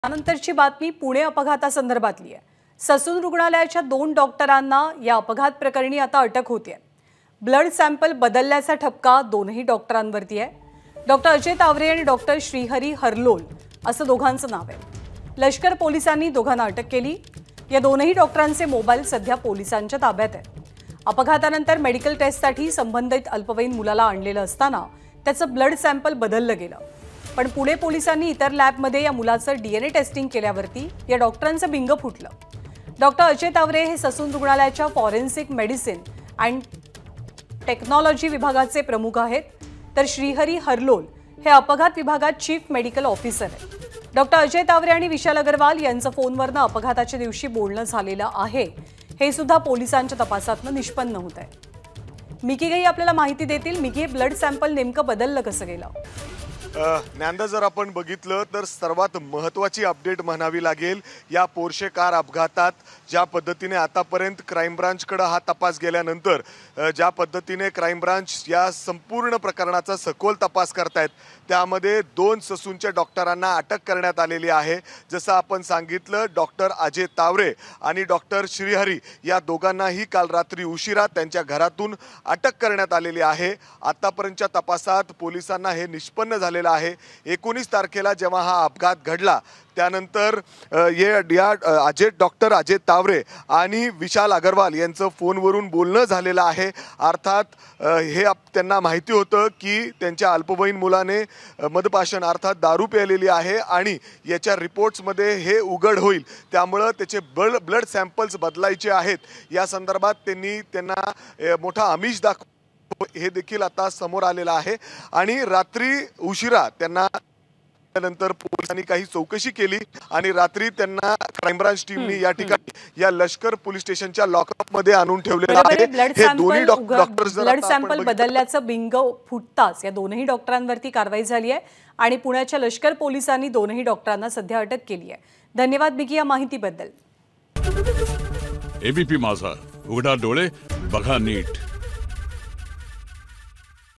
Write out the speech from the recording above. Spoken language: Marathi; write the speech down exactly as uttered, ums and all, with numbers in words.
त्यानंतरची बातमी पुणे अपघातासंदर्भातली आहे। ससून रुग्णालयाच्या दोन डॉक्टरांना या अपघात प्रकरणी आता अटक होते। ब्लड सॅम्पल बदलल्याचा ठपका दोनही डॉक्टरांवरती आहे। डॉक्टर अजय तावरे आणि डॉक्टर श्रीहरी हरलोल असं दोघांचं नाव आहे। लष्कर पोलिसांनी दोघांना अटक केली। या दोनही डॉक्टरांचे मोबाईल सध्या पोलिसांच्या ताब्यात आहेत। अपघातानंतर मेडिकल टेस्टसाठी संबंधित अल्पवयीन मुलाला आणलेलं असताना त्याचं ब्लड सॅम्पल बदललं गेलं। पण पुणे पोलिसांनी इतर लॅबमध्ये या मुलाचं डीएनए टेस्टिंग केल्यावरती या डॉक्टरांचं बिंग फुटलं। डॉक्टर अजय तावरे हे ससून रुग्णालयाच्या फॉरेन्सिक मेडिसिन अँड टेक्नॉलॉजी विभागाचे प्रमुख आहेत, तर श्रीहरी हरलोल हे अपघात विभागात चीफ मेडिकल ऑफिसर आहेत। डॉक्टर अजय तावरे आणि विशाल अग्रवाल यांचं फोनवरनं अपघाताच्या दिवशी बोलणं झालेलं आहे, हे सुद्धा पोलिसांच्या तपासातनं निष्पन्न होत आहे। मिकी गाई आपल्याला माहिती देतील। मिकी, ब्लड सॅम्पल नेमकं बदललं कसं गेलं? ज्ञानदा, जर आपण बघितलं तर सर्वात महत्त्वाची अपडेट म्हणावी लागेल या पोर्शे कार अपघातात। ज्या पद्धतीने आतापर्यंत क्राईम ब्रांचकडे हा तपास गेल्यानंतर ज्या पद्धतीने क्राईम ब्रांच या संपूर्ण प्रकरणाचा सखोल तपास करतायत, त्यामध्ये दोन ससूनच्या डॉक्टरांना अटक करण्यात आलेली आहे। जसं आपण सांगितलं, डॉक्टर अजय तावरे आणि डॉक्टर श्रीहरी या दोघांनाही काल रात्री उशिरा त्यांच्या घरातून अटक करण्यात आलेली आहे। आतापर्यंतच्या तपासात पोलिसांना हे निष्पन्न झाले आहे। एकोणीस तारखेला जेव्हा हा अपघात घडला त्यानंतर या अजय डॉक्टर अजय तावरे आणि विशाल अग्रवाल यांचं फोनवरून बोलणं झालेलं आहे। अर्थात हे त्यांना माहिती होतं की त्यांच्या अल्पवयीन मुलाने मदपाशन अर्थात दारू प्यायलेली आहे आणि याच्या रिपोर्ट्समध्ये हे उघड होईल, त्यामुळं त्याचे ब्लड ब्लड सॅम्पल्स बदलायचे आहेत। या संदर्भात त्यांनी त्यांना मोठा आमिष दाखव हे देखील आता समोर आलेलं आहे। आणि रात्री उशिरा त्यांना नंतर पोलिसांनी काही चौकशी केली आणि रात्री त्यांना क्राईम ब्रांच टीमनी या ठिकाणी या लष्कर पोलीस स्टेशनच्या लॉकअप मध्ये आणून ठेवलेलं आहे। हे दोन्ही डॉक्टर्स ब्लड सॅम्पल बदलल्याचं बिंग फुटताच या दोनही डॉक्टरांवरती कारवाई झाली आहे आणि पुण्याच्या लष्कर पोलिसांनी दोनही डॉक्टरांना सध्या अटक केली आहे। धन्यवाद मिकी या माहितीबद्दल। एबीपी माझा, उघडा डोळे बघा नीट।